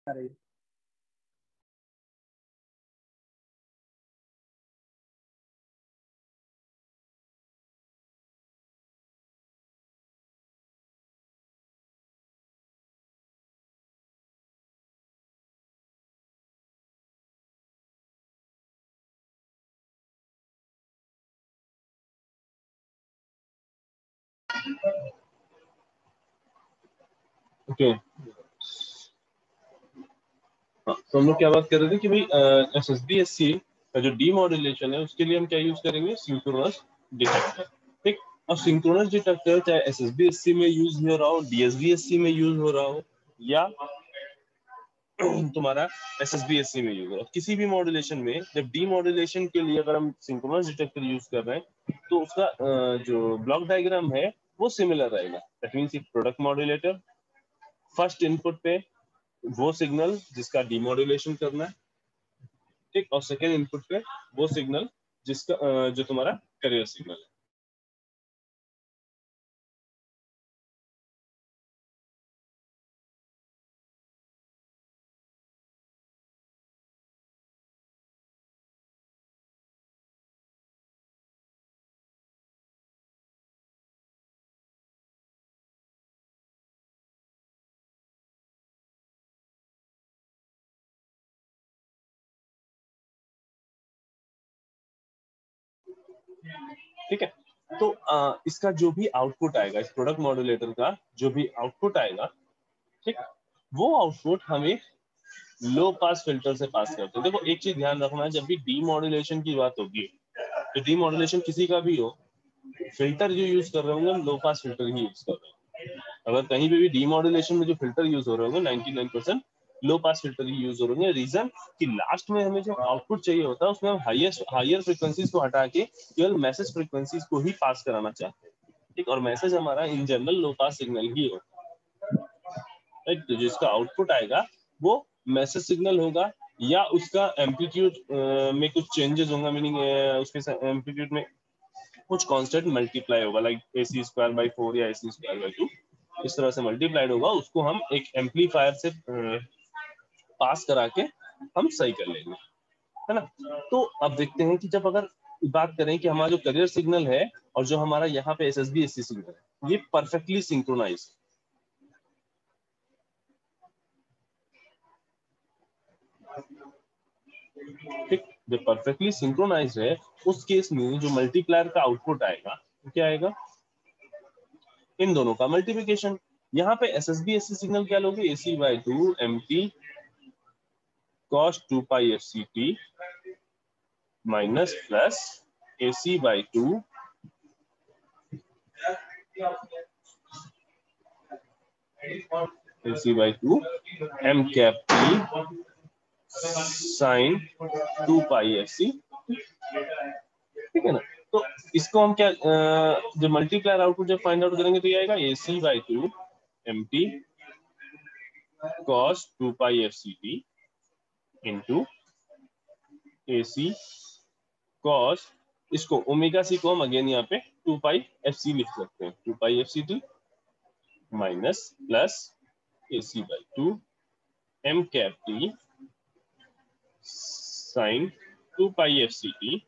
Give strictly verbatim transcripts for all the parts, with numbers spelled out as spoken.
आ रही है। ओके, हाँ, तो हम लोग क्या बात कर रहे थे कि भाई S S B S C का जो डीमॉड्यूलेशन है उसके लिए हम क्या यूज करेंगे, सिंक्रोनस डिटेक्टर। ठीक, और सिंक्रोनस डिटेक्टर चाहे S S B S C में यूज हो रहा हो, D S B S C में यूज हो रहा हो, या तुम्हारा S S B S C में यूज हो रहा हो, किसी भी मॉड्यूलेशन में जब डीमॉड्यूलेशन के लिए अगर हम सिंक्रोनस डिटेक्टर यूज कर रहे हैं तो उसका अ, जो ब्लॉक डायग्राम है वो सिमिलर रहेगा। दैट मींस एक प्रोडक्ट मॉड्यूलेटर, फर्स्ट इनपुट पे वो सिग्नल जिसका डीमॉड्यूलेशन करना है, ठीक, और सेकेंड इनपुट पे वो सिग्नल जिसका अ, जो तुम्हारा कैरियर सिग्नल है। ठीक है, तो आ, इसका जो भी आउटपुट आएगा, इस प्रोडक्ट मॉड्यूलेटर का जो भी आउटपुट आएगा, ठीक, वो आउटपुट हमें लो पास फिल्टर से पास करते हैं। देखो एक चीज ध्यान रखना है, जब भी डीमॉड्यूलेशन की बात होगी, तो डीमॉड्यूलेशन किसी का भी हो, फिल्टर जो यूज कर रहे होंगे हम लो पास फिल्टर ही यूज कर रहे हैं। अगर कहीं पे भी डीमॉड्यूलेशन में जो फिल्टर यूज हो रहे होंगे ninety nine percent low pass filter ही यूज हो रहे होंगे। रीजन कि लास्ट में हमें जो आउटपुट चाहिए होता है उसमें हम हाईएस्ट हायर फ्रीक्वेंसीज को हटा के केवल मैसेज फ्रीक्वेंसीज को ही पास कराना चाहते हैं। ठीक, और मैसेज हमारा in general low pass signal ही होता है। तो जिसका आउटपुट आएगा वो मैसेज सिग्नल होगा, या उसका एम्पलीट्यूड में कुछ चेंजेस होगा, मीनिंग उसके एम्पलीट्यूड में कुछ कांस्टेंट मल्टीप्लाई होगा, like A C square by four या A C square by two, इस तरह से मल्टीप्लाइड होगा। उसको हम एक एम्पलीफायर से पास करा के हम सही कर लेंगे, है ना। तो अब देखते हैं कि जब अगर बात करें कि हमारा जो करियर सिग्नल है और जो हमारा यहाँ पे S S B S C signal है, ये परफेक्टली सिंक्रोनाइज, ठीक, जो परफेक्टली सिंक्रोनाइज है, उस केस में जो मल्टीप्लायर का आउटपुट आएगा वो क्या आएगा, इन दोनों का मल्टीप्लिकेशन। यहाँ पे S S B S C signal क्या लोगे, A C by two M T cos two pi F C T minus plus A C by two A C by two M cap T sine two pi F C, ठीक है ना। तो इसको हम क्या अ, जो मल्टीप्लायर आउटपुट जब फाइंड आउट करेंगे तो ये आएगा A C by two M T cos two pi F C T into A C cos, इसको ओमेगा सी को हम अगेन यहाँ पे टू पाई एफ सी लिख सकते हैं, two pi F C T minus plus A C by two M cap T sine two pi F C T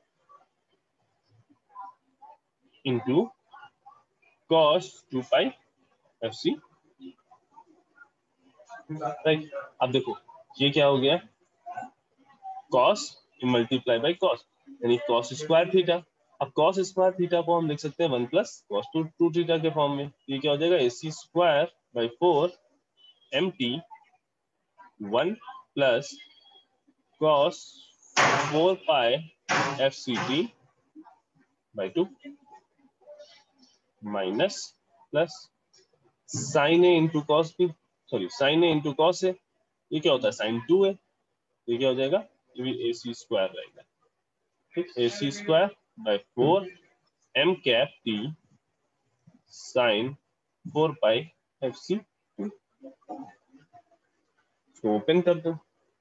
into cos two pi F C. Right, अब देखो ये क्या हो गया, कॉस मल्टीप्लाई बाई कॉस, यानी cos square theta. अब cos square theta को हम लिख सकते हैं one plus cos two two theta के फॉर्म में। ये क्या हो जाएगा, A C square by four M T one plus cos four pi F C T by two minus plus sine A into cos B, sorry sine A into cos A, ये क्या होता है sign to है, ये क्या हो जाएगा, ये भी ए सी स्क्वायर रहेगा। ठीक, A C square by four M cap T sine four pi F C two, open कर दो,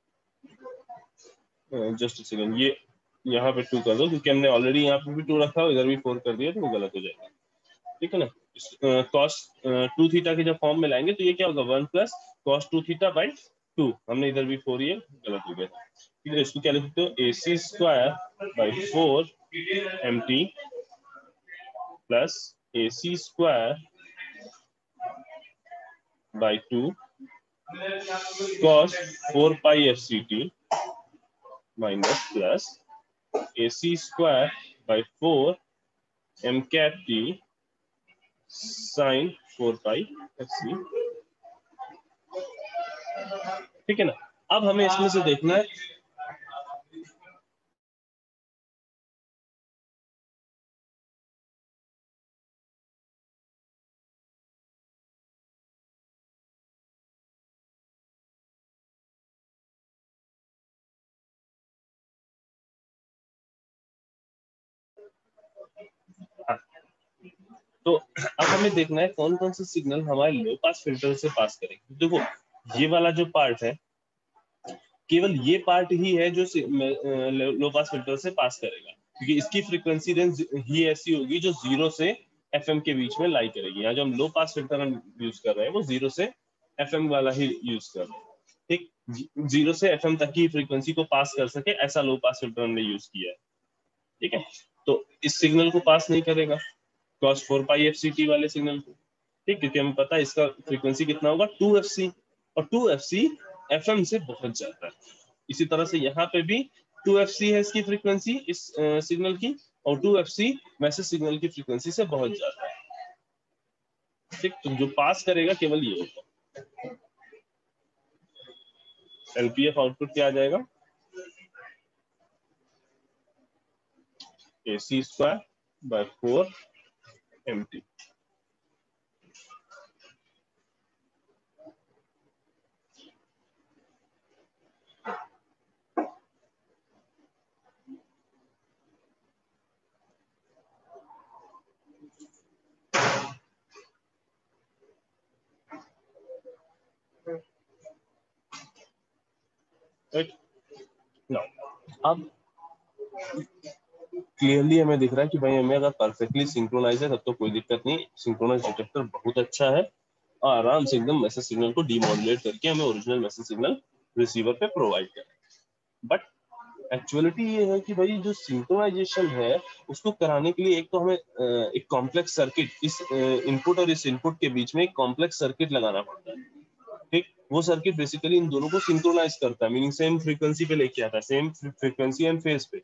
जस्ट सेकेंड, ये यहाँ पे टू कर दो क्योंकि हमने ऑलरेडी यहाँ पे भी टू रखा है, इधर भी फोर कर दिया तो वो गलत हो जाएगा। ठीक है ना, कॉस टू थीटा के जब फॉर्म में लाएंगे तो ये क्या होगा, one plus cos two theta by two, हमने इधर भी फोर, ये गलत हो गया। ठीक है, इसको क्या लिख सकते हो, A C square by four M T plus A C square by two cos four pi F C T minus plus A C square by four M cap T sine four pi F C. ठीक है ना। अब हमें इसमें से देखना है तो अब हमें देखना है कौन कौन से सिग्नल हमारे लो पास फिल्टर से पास करेंगे। देखो ये वाला जो पार्ट है, केवल ये पार्ट ही है जो लो पास फिल्टर से पास करेगा, क्योंकि इसकी फ्रीक्वेंसी रेंज ही ऐसी होगी जो जीरो से एफएम के बीच में लाई करेगी। यहाँ जो हम लो पास फिल्टर हम यूज कर रहे हैं वो जीरो से एफएम वाला ही यूज कर रहे हैं। ठीक, जीरो से एफएम तक की फ्रीक्वेंसी को पास कर सके ऐसा लो पास फिल्टर हमने यूज किया है। ठीक है, तो इस सिग्नल को पास नहीं करेगा cos four pi F C T वाले सिग्नल को। ठीक, क्योंकि हमें पता है इसका फ्रीक्वेंसी कितना होगा, टू एफ सी, और टू एफ सी एफएम से बहुत ज्यादा है। इसी तरह से यहाँ पे भी टू एफ सी है इसकी फ्रीक्वेंसी इस सिग्नल की, और टू एफ सी वैसे सिग्नल की फ्रीक्वेंसी से बहुत ज्यादा है। ठीक, तो जो पास करेगा केवल ये होगा। एलपीएफ आउटपुट क्या आ जाएगा, A C square by four M T. अब क्लियरली हमें दिख रहा है कि भाई हमें अगर परफेक्टली सिंक्रोनाइज है तब तो कोई दिक्कत नहीं, सिंक्रोनाइज डिटेक्टर बहुत अच्छा है और आराम से एकदम मैसेज सिग्नल को डीमॉड्यूलेट करके हमें ओरिजिनल मैसेज सिग्नल रिसीवर पे प्रोवाइड करें। बट एक्चुअलिटी ये है कि भाई जो सिंक्रोनाइजेशन है उसको कराने के लिए एक तो हमें एक कॉम्प्लेक्स सर्किट, इस इनपुट और इस इनपुट के बीच में एक कॉम्प्लेक्स सर्किट लगाना पड़ता है। ठीक, वो सर्किट बेसिकली इन दोनों को सिंक्रोनाइज करता है, मीनिंग सेम फ्रीक्वेंसी पे लेके आता है, सेम फ्रीक्वेंसी एंड फेज पे।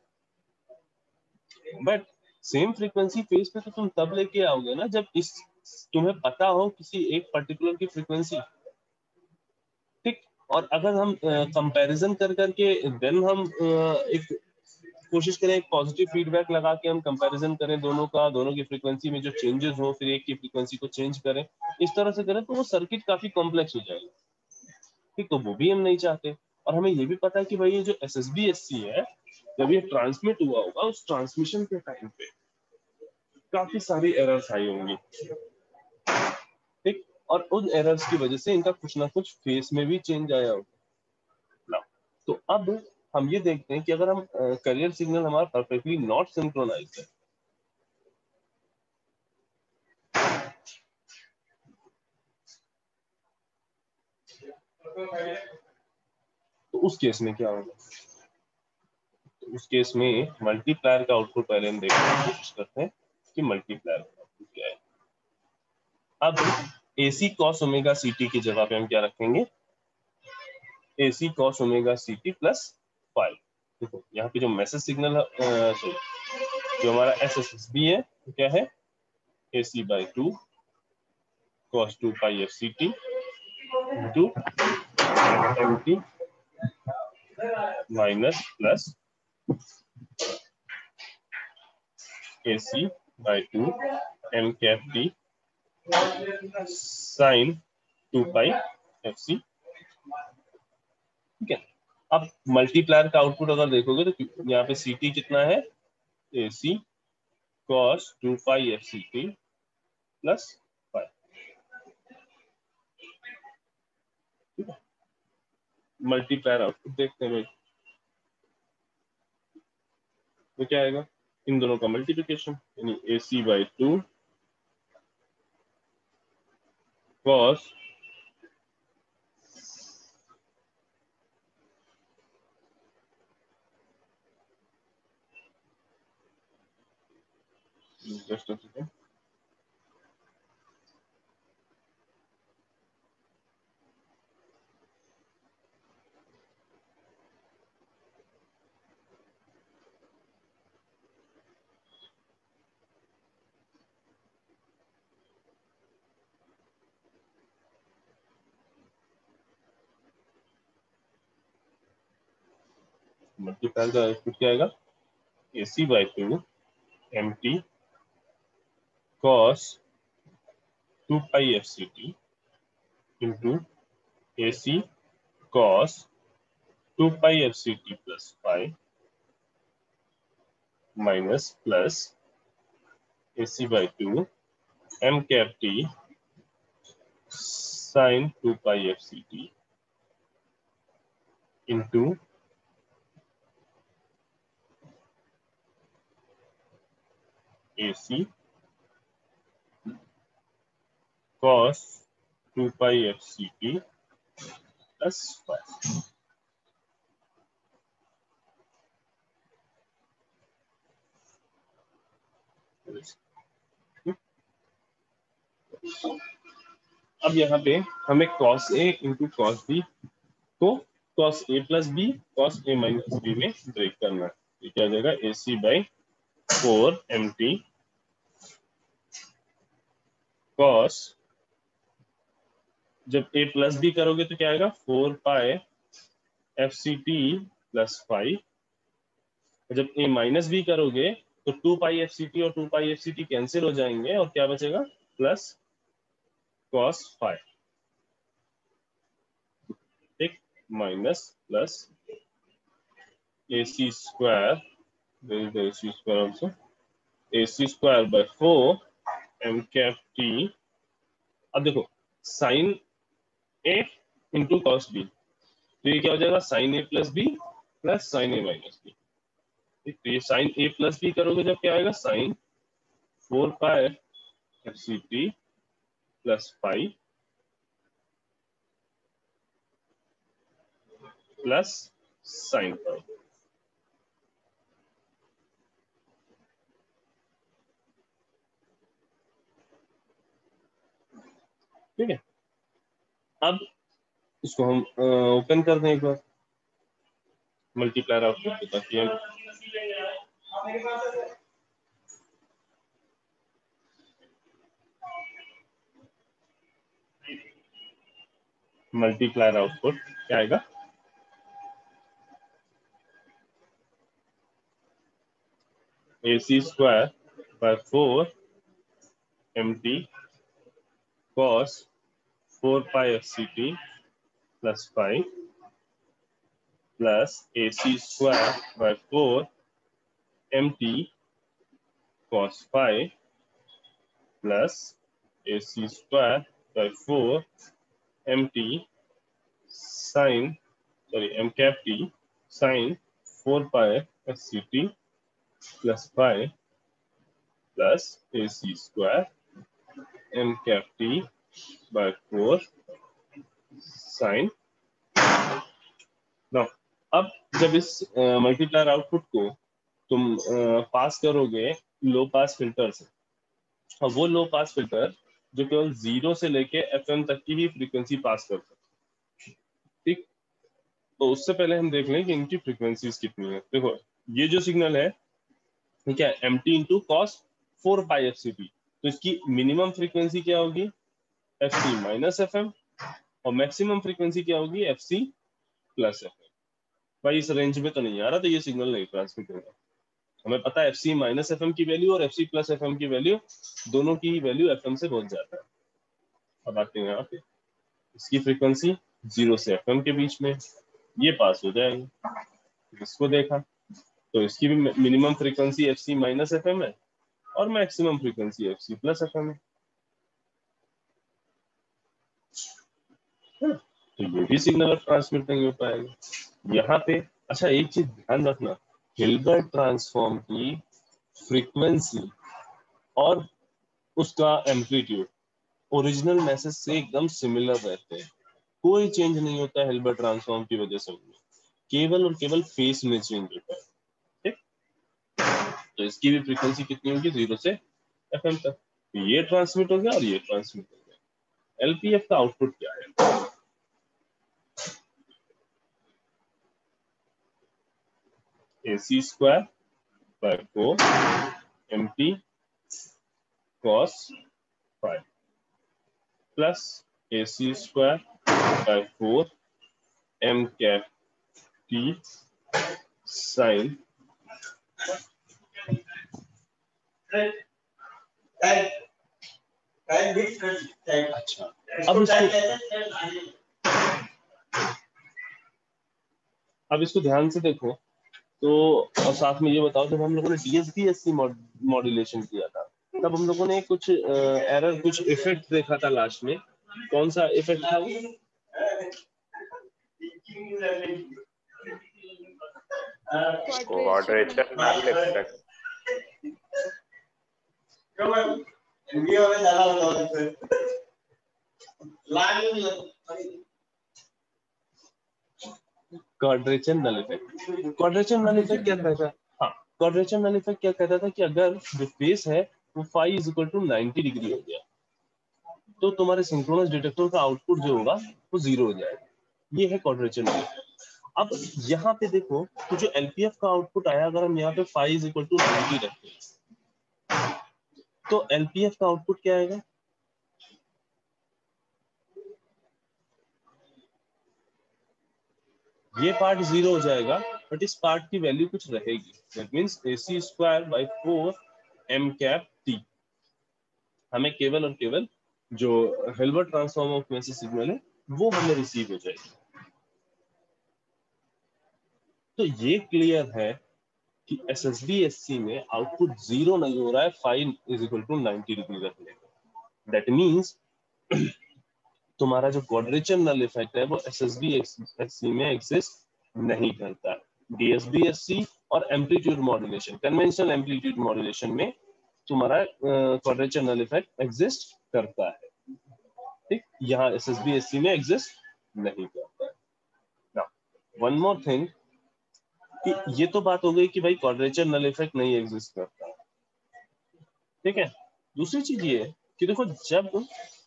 बट सेम फ्रीक्वेंसी फेज पे तो तुम तब लेके आओगे ना जब इस तुम्हें पता हो किसी एक पर्टिकुलर की फ्रीक्वेंसी। ठीक, और अगर हम कंपैरिजन कर करके देन हम uh, एक कोशिश करें, एक पॉजिटिव फीडबैक लगा के हम कंपैरिजन करें दोनों का, दोनों की फ्रीक्वेंसी में जो चेंजेस हो फिर एक की फ्रीक्वेंसी को चेंज करें, इस तरह से करें तो वो सर्किट काफी कॉम्प्लेक्स हो जाएगा। ठीक, तो वो भी हम नहीं चाहते। और हमें ये भी पता है कि भाई ये जो S S B S C है, जब ये ट्रांसमिट हुआ होगा उस ट्रांसमिशन के टाइम पे काफी सारी एरर्स आई होंगी। ठीक, और उन एरर्स की वजह से इनका कुछ ना कुछ फेस में भी चेंज आया होगा। तो अब हम ये देखते हैं कि अगर हम करियर सिग्नल हमारा परफेक्टली नॉट सिंक्रोनाइज्ड है, तो उस केस में क्या होगा। तो उस केस में मल्टीप्लायर का आउटपुट पहले हम देखने की कोशिश करते हैं कि मल्टीप्लायर का आउटपुट क्या है। अब AC cos omega C T की जगह पे हम क्या रखेंगे, AC cos omega C T plus five. देखो यहाँ पे जो मैसेज सिग्नल है, जो हमारा एस एस एस बी है तो क्या है, AC by two cos two pi F C T into M T minus plus AC by two M cap T sine two pi F C. ठीक है, अब मल्टीप्लायर का आउटपुट अगर देखोगे तो यहाँ पे सी टी कितना है, A C cos two pi F C T plus five. ठीक है, मल्टीप्लायर आउटपुट देखते हैं भाई, तो क्या आएगा, इन दोनों का मल्टीप्लिकेशन यानी A C by two cos just a second. Multiply का आउटपुट क्या आएगा, A C by two M T cos two pi F C T into A C cos two pi F C T plus five minus plus A C by two M cap T sine two pi F C T into A C cos two pi F C T plus five. अब यहाँ पे हमें cos a into cos B को cos a plus B cos a minus B में break करना है। ये क्या आ जाएगा, A C by four M T cos, जब a प्लस बी करोगे तो क्या आएगा, four pi F C T plus five, जब a माइनस बी करोगे तो two pi F C T और two pi F C T cancel हो जाएंगे और क्या बचेगा, प्लस कॉस फाइव, ठीक, minus plus A C square, A C square also, A C square by four M cap T. अब देखो sine A into cos B, तो ये क्या हो जाएगा, sine A plus B plus sine A minus B. तो ये sign A plus B करोगे जब क्या आएगा, sine four pi F C T plus five plus sine five. ठीक है, अब इसको हम ओपन कर दें एक बार, मल्टीप्लायर आउटपुट ताकि हम मल्टीप्लायर आउटपुट क्या आएगा, A C square by four M T cos four pi F C T plus five plus A C square by four M T cos five plus A C square by four M T sine sorry M cap T sine four pi F C T plus five plus A C square M cap T by four sine. Now अब जब इस multiplier output को तुम पास करोगे लो pass filter से, और वो लो pass filter जो केवल जीरो से लेके एफएम तक की ही फ्रीक्वेंसी पास कर सकते, ठीक, तो उससे पहले हम देख लें कि इनकी फ्रीक्वेंसीज कितनी है। देखो ये जो सिग्नल है ठीक है, M T into cos four pi F C T, तो इसकी मिनिमम फ्रीक्वेंसी क्या होगी, F C minus F M, और मैक्सिमम फ्रीक्वेंसी क्या होगी, F C plus F M. भाई इस रेंज में तो नहीं आ रहा तो ये सिग्नल नहीं ट्रांसमिट होगा। हमें पता है F C minus F M की वैल्यू और F C plus F M की वैल्यू, दोनों की वैल्यू एफ एम से बहुत ज्यादा है। अब आते हैं यहाँ पे, इसकी फ्रीक्वेंसी जीरो से एफ एम के बीच में, ये पास हो जाएगा, इसको देखा तो इसकी भी minimum frequency F C minus F M है और maximum frequency F C plus F M है, तो ये भी सिग्नल ट्रांसमिट नहीं हो पाएगा यहाँ पे। अच्छा एक चीज ध्यान रखना, हिल्बर्ट ट्रांसफॉर्म की फ्रीक्वेंसी और उसका एम्पलीट्यूड ओरिजिनल मैसेज से एकदम सिमिलर रहते हैं, कोई चेंज नहीं होता है हिल्बर्ट ट्रांसफॉर्म की वजह से, केवल और केवल फेस में चेंज होता है, ठीक। तो इसकी भी फ्रीक्वेंसी कितनी होगी, जीरो से एफएम तक। ये ट्रांसमिट हो गया और ये ट्रांसमिट हो गया। एलपीएफ का आउटपुट क्या है? AC square by four M T cos five plus AC square by four M cap T sine. अच्छा, अब इसको अब इसको ध्यान से देखो तो, और साथ में ये बताओ, जब हम लोगों ने डीएसबीएससी मॉड्यूलेशन किया था तब हम लोगों ने कुछ एरर, कुछ इफेक्ट देखा था लास्ट में। कौन सा इफेक्ट था वो? Quadrature null effect. Quadrature null effect. Quadrature null effect क्या कहता है? हाँ, क्वाड्रेचर नल इफेक्ट क्या कहता था कि अगर जो फेस है वो five is equal to ninety degree हो गया तो तुम्हारे सिंक्रोनस डिटेक्टर का आउटपुट जो होगा वो जीरो हो जाएगा। ये है क्वाड्रेचर नल इफेक्ट। अब यहाँ पे देखो तो जो एलपीएफ का आउटपुट आया, अगर हम यहाँ पे five is equal to ninety रखते हैं तो एलपीएफ का आउटपुट क्या आएगा? ये पार्ट जीरो हो जाएगा बट इस पार्ट की वैल्यू कुछ रहेगी। That means AC square by four M cap T. हमें केवल और केवल जो Hilbert transform of message signal है वो हमें रिसीव हो जाएगी। तो ये क्लियर है कि एसएसबी-एससी में आउटपुट जीरो नहीं हो रहा है five is equal to ninety degree रखने पर। दैट मींस तुम्हारा जो क्वाड्रेचर नल इफेक्ट है वो एसएसबी-एससी में एग्जिस्ट नहीं करता। डीएसबी-एससी और amplitude modulation, conventional amplitude modulation में तुम्हारा क्वाड्रेचर नल इफेक्ट एग्जिस्ट करता है। ठीक, यहाँ एसएसबी-एससी में एग्जिस्ट नहीं करता है। नाउ वन मोर थिंग कि ये तो बात हो गई कि भाई क्वाड्रेचर नल इफेक्ट नहीं एग्जिस्ट करता, ठीक है। दूसरी चीज ये है कि देखो, जब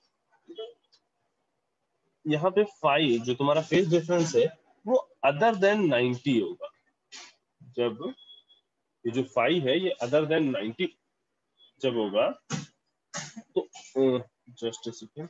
यहाँ पे फाइव जो तुम्हारा फेज डिफरेंस है वो अदर देन नाइंटी होगा, जब ये जो फाइव है ये अदर देन नाइंटी जब होगा तो जस्ट अ सेकेंड,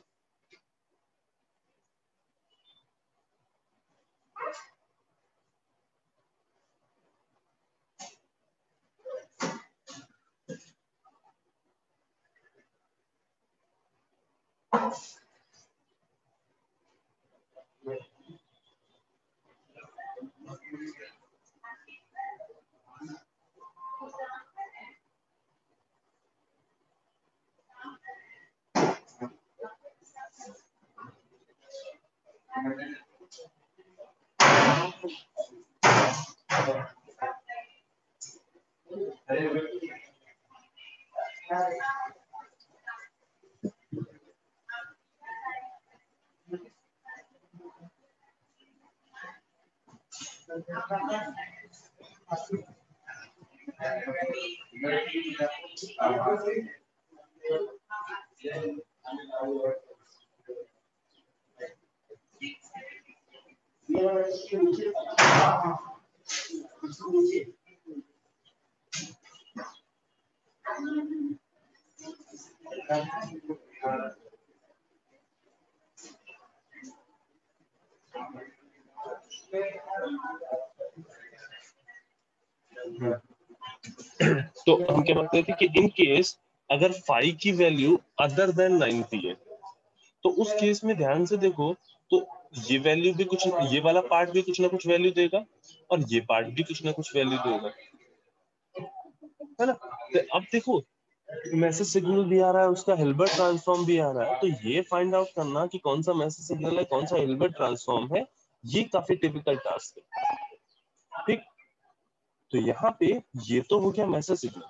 तो हम क्या बात करते थे कि इन केस अगर फाइव की वैल्यू अदर देन नाइंटी है तो उस केस में ध्यान से देखो तो ये वैल्यू भी कुछ, ये वाला पार्ट भी कुछ ना कुछ वैल्यू देगा और ये पार्ट भी कुछ ना कुछ वैल्यू देगा, है ना। तो अब देखो मैसेज सिग्नल भी आ रहा है, उसका हिल्बर्ट ट्रांसफॉर्म भी आ रहा है, तो ये फाइंड आउट करना कि कौन सा मैसेज सिग्नल है, कौन सा हिल्बर्ट ट्रांसफॉर्म है, ये काफी टिपिकल टास्क है। ठीक, तो यहाँ पे ये तो हो गया मैसेज सिग्नल,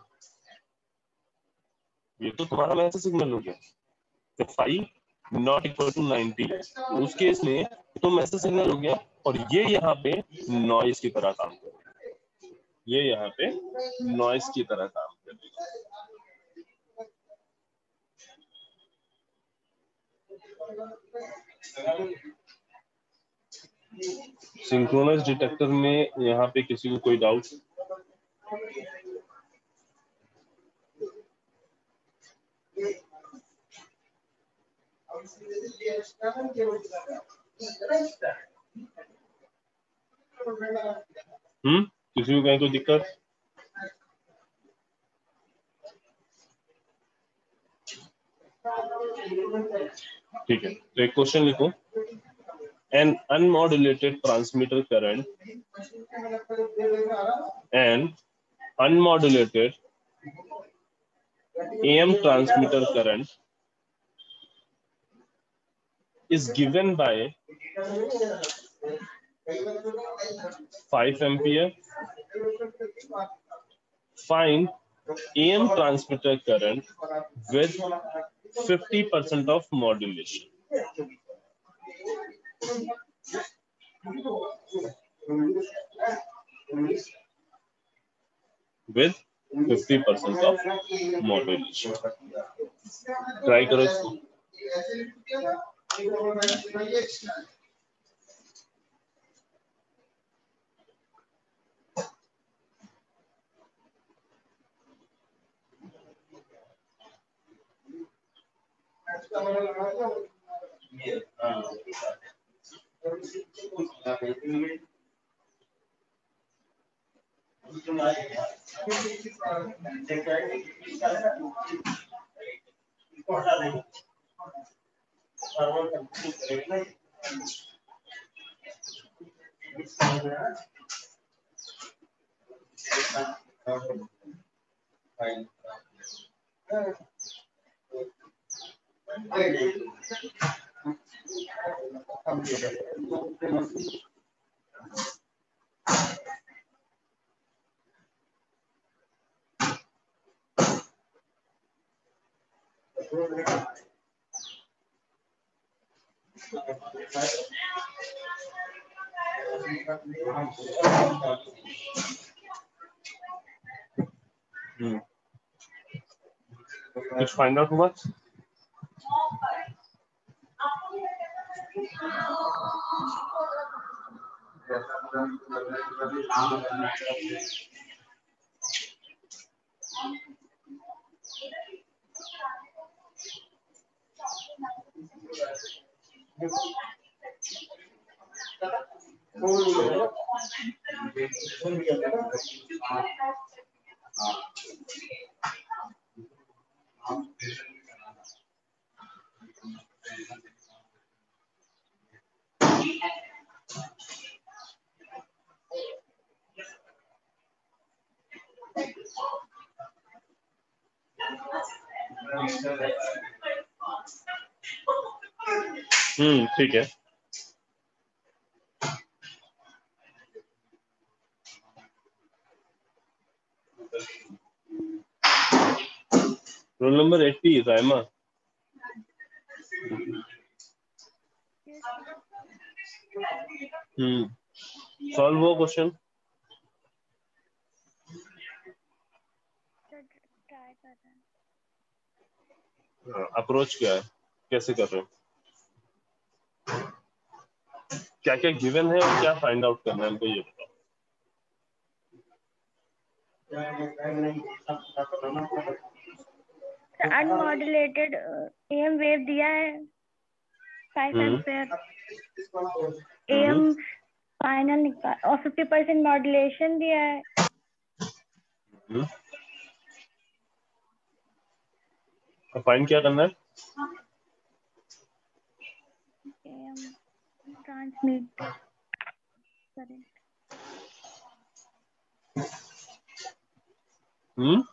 ये तो तुम्हारा मैसेज सिग्नल हो गया। तो five not equal to ninety उस केस में तो मैसेज सिग्नल हो गया, और ये यहाँ पे नॉइज की तरह काम करेगा, ये यहाँ पे नॉइज की तरह काम करेगा। सिंक्रोनस डिटेक्टर में यहाँ पे किसी को कोई डाउट? हम्म किसी को कहीं कोई दिक्कत? ठीक है, तो एक क्वेश्चन लिखो। An unmodulated transmitter current and unmodulated A M transmitter current is given by five ampere. Find A M transmitter current with fifty percent of modulation. With fifty percent of modulation. Try करो इसको. Hmm. Let's find out what. हम्म ठीक है। Roll number eighty Raima. हम्म solve वो question. Approach क्या है, कैसे कर रहे हो, क्या क्या गिवन है और क्या फाइंड आउट करना है हमको ये बताओ। अनमॉड्यूलेटेड एम वेव दिया है फाइव एम्पेयर, एम फाइनल निकाल और फिफ्टी परसेंट मॉड्यूलेशन दिया है। फाइंड क्या करना है? एम ट्रांसमिट करें। हम्म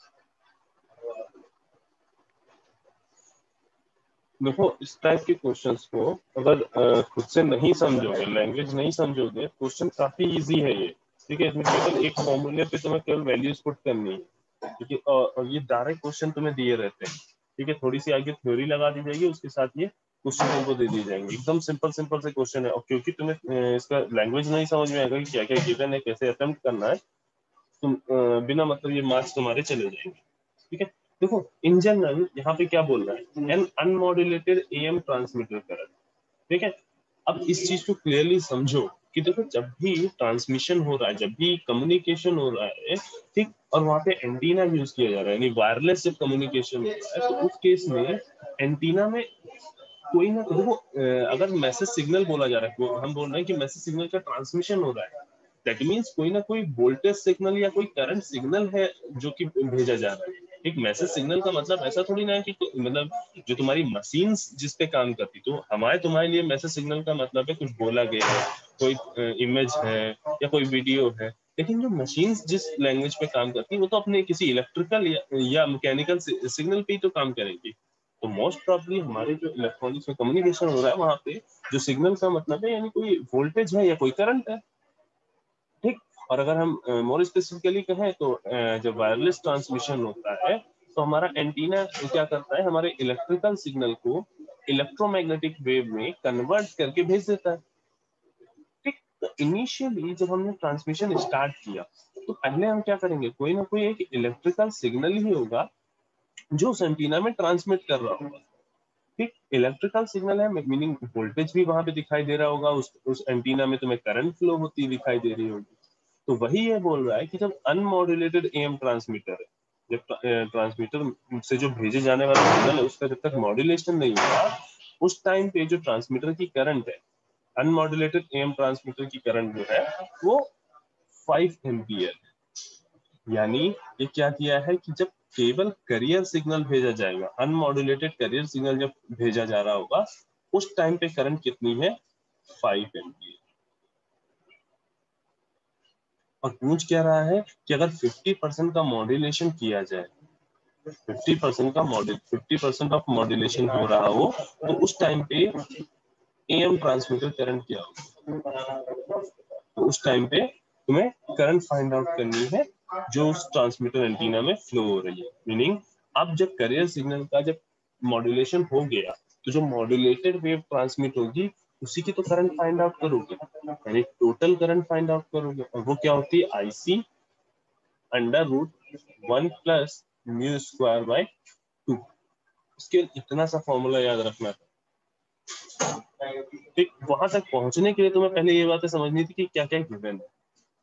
देखो इस टाइप के क्वेश्चंस को अगर खुद से नहीं समझोगे, लैंग्वेज नहीं समझोगे, क्वेश्चन काफी इजी है ये। ठीक है, इसमें केवल एक फॉर्मूले पे तुम्हें केवल वैल्यूज पुट करनी है। ठीक है, और ये डायरेक्ट क्वेश्चन तुम्हें दिए रहते हैं। ठीक है, थोड़ी सी आगे थ्योरी लगा दी जाएगी, उसके साथ ये क्वेश्चन तुमको दे दिए जाएंगे। एकदम सिंपल सिंपल से क्वेश्चन है, और क्योंकि तुम्हें इसका लैंग्वेज नहीं समझ में आएगा कि क्या क्या गिवन है, कैसे अटेम्प्ट करना है, तुम बिना मतलब ये मार्क्स तुम्हारे चले जाएंगे। ठीक है, देखो इन जनरल यहाँ पे क्या बोल रहा है, an unmodulated AM transmitter current, ठीक है। अब इस चीज को क्लियरली समझो कि देखो जब भी ट्रांसमिशन हो रहा है, जब भी कम्युनिकेशन हो रहा है, ठीक, और वहां पे एंटीना यूज किया जा रहा है, यानी वायरलेस जब कम्युनिकेशन हो रहा है, तो उस केस में एंटीना में कोई ना, देखो अगर मैसेज सिग्नल बोला जा रहा है, हम बोल रहे हैं कि मैसेज सिग्नल का ट्रांसमिशन हो रहा है, दैट मीन्स कोई ना कोई वोल्टेज सिग्नल या कोई करंट सिग्नल है जो कि भेजा जा रहा है। एक मैसेज सिग्नल का मतलब ऐसा थोड़ी ना है कि मतलब जो तुम्हारी मशीन जिस पे काम करती, तो हमारे तुम्हारे लिए मैसेज सिग्नल का मतलब है कुछ बोला गया है, कोई इमेज है या कोई वीडियो है, लेकिन जो मशीन जिस लैंग्वेज पे काम करती है वो तो अपने किसी इलेक्ट्रिकल या, या मैकेनिकल सिग्नल पे ही तो काम करेंगी। तो मोस्ट प्रॉब्ली हमारे जो इलेक्ट्रॉनिक्स में कम्युनिकेशन हो रहा है वहां पे जो सिग्नल का मतलब है यानी कोई वोल्टेज है या कोई करंट है, ठीक। और अगर हम मोर स्पेसिफिकली कहें तो जब वायरलेस ट्रांसमिशन होता है तो हमारा एंटीना क्या करता है, हमारे इलेक्ट्रिकल सिग्नल को इलेक्ट्रोमैग्नेटिक वेव में कन्वर्ट करके भेज देता है, ठीक। तो इनिशियली जब हमने ट्रांसमिशन स्टार्ट किया तो पहले हम क्या करेंगे, कोई ना कोई एक इलेक्ट्रिकल सिग्नल ही होगा जो उस एंटीना में ट्रांसमिट कर रहा होगा, ठीक। इलेक्ट्रिकल सिग्नल है मीनिंग वोल्टेज भी वहां पे दिखाई दे रहा होगा, उस उस एंटीना में तुम्हें करंट फ्लो होती दिखाई दे रही होगी। तो वही ये बोल रहा है कि जब अनमॉड्यूलेटेड एएम ट्रांसमीटर है, जब ट्रांसमीटर से जो भेजे जाने वाला सिग्नल है उसका जब तक मॉड्यूलेशन नहीं होगा, उस टाइम पे जो ट्रांसमीटर की करंट है, अनमॉड्यूलेटेड एएम ट्रांसमीटर की करंट जो है वो फाइव एम्पियर, यानी ये क्या किया है कि जब केवल करियर सिग्नल भेजा जाएगा, अनमॉड्यूलेटेड करियर सिग्नल जब भेजा जा रहा होगा उस टाइम पे करंट कितनी है, फाइव एम्पियर। और पूछ क्या रहा है कि अगर फिफ्टी परसेंट का मॉड्यूलेशन किया जाए, फिफ्टी परसेंट का module fifty percent of modulation हो रहा हो तो उस टाइम पे एएम ट्रांसमीटर करंट क्या होगा, तो उस टाइम पे तुम्हें करंट फाइंड आउट करनी है जो उस ट्रांसमीटर एंटीना में फ्लो हो रही है। मीनिंग अब जब करियर सिग्नल का जब मॉड्यूलेशन हो गया तो जो मॉड्यूलेटेड वेव ट्रांसमिट होगी उसी की तो करंट फाइंड आउट करोगे, यानी टोटल करंट फाइंड आउट करोगे, और वो क्या होती है, IC under root one plus mu square by two. इसके इतना सा फॉर्मूला याद रखना था, ठीक। वहां तक पहुंचने के लिए तुम्हें पहले ये बातें समझनी थी कि क्या क्या गिवन है।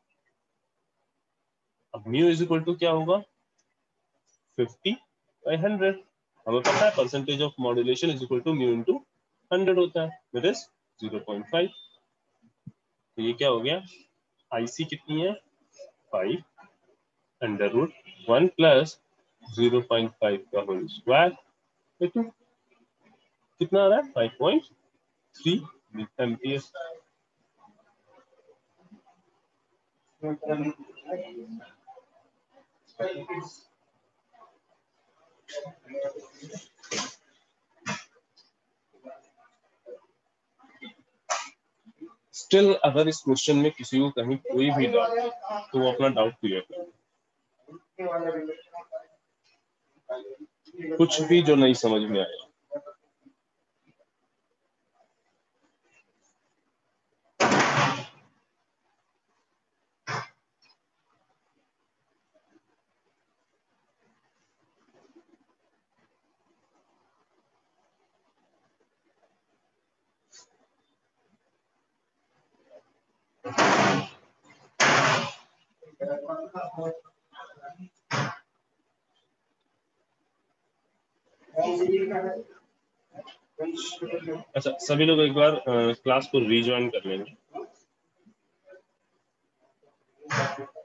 अब म्यू इज इक्वल टू क्या होगा, फिफ्टी बाई हंड्रेड, हमें पता है percentage of modulation is equal to mu into hundred होता है, that is zero point five. तो ये क्या हो गया, आईसी कितनी है, five under root one plus zero point five का होल स्क्वायर टू, कितना आ रहा है, five point three ampere. Still अगर इस क्वेश्चन में किसी को कहीं कोई भी डाउट है तो वो अपना डाउट क्लियर करे, कुछ भी जो नहीं समझ में आया। अच्छा सभी लोग एक बार क्लास को रीज्वाइन कर लेंगे।